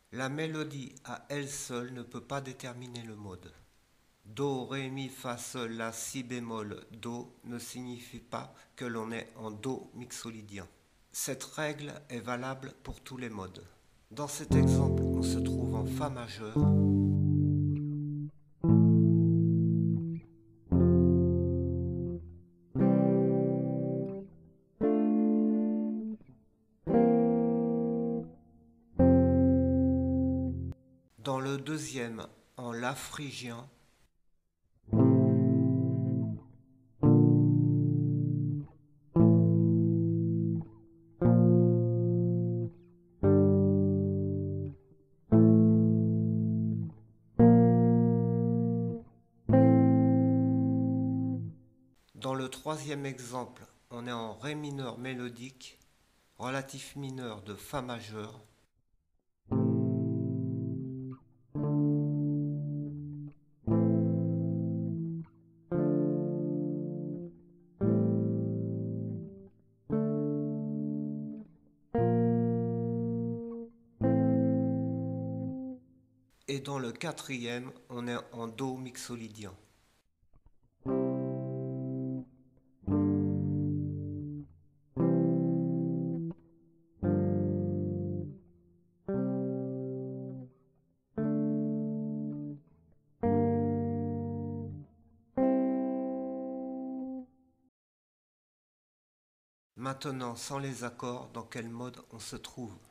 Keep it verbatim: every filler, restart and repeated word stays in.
La mélodie à elle seule ne peut pas déterminer le mode. Do, ré, mi, fa, sol, la, si bémol, do ne signifie pas que l'on est en do mixolydien. Cette règle est valable pour tous les modes. Dans cet exemple, on se trouve en fa majeur. Dans le deuxième, en la phrygien. Dans le troisième exemple, on est en ré mineur mélodique, relatif mineur de fa majeur. Et dans le quatrième, on est en do mixolydien. Maintenant, sans les accords, dans quel mode on se trouve?